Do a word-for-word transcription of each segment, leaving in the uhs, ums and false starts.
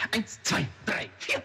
Eins, zwei, drei, vier.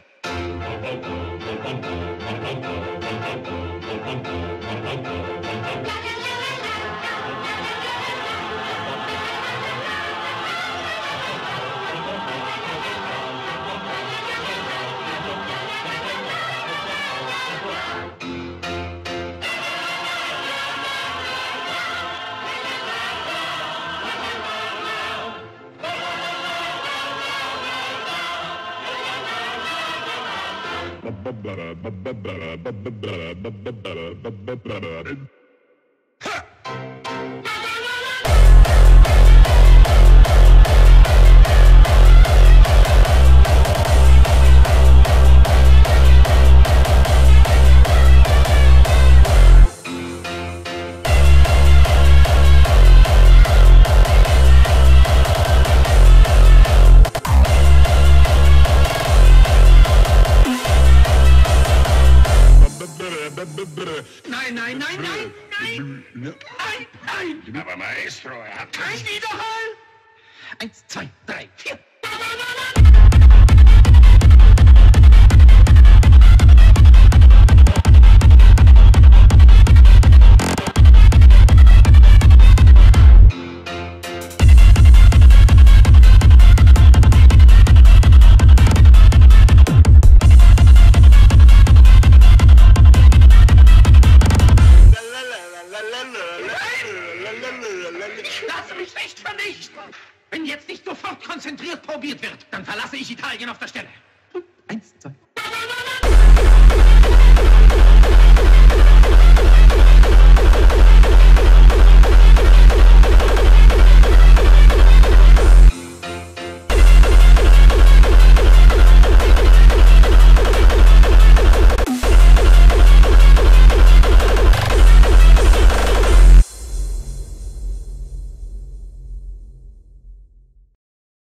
Nein, nein, nein, nein, nein, nein, nein. Aber Maestro, er hat Kein Widerhall. Eins, zwei, drei, vier. Lass mich nicht vernichten! Wenn jetzt nicht sofort konzentriert probiert wird, dann verlasse ich Italien auf der Stelle. Eins, zwei.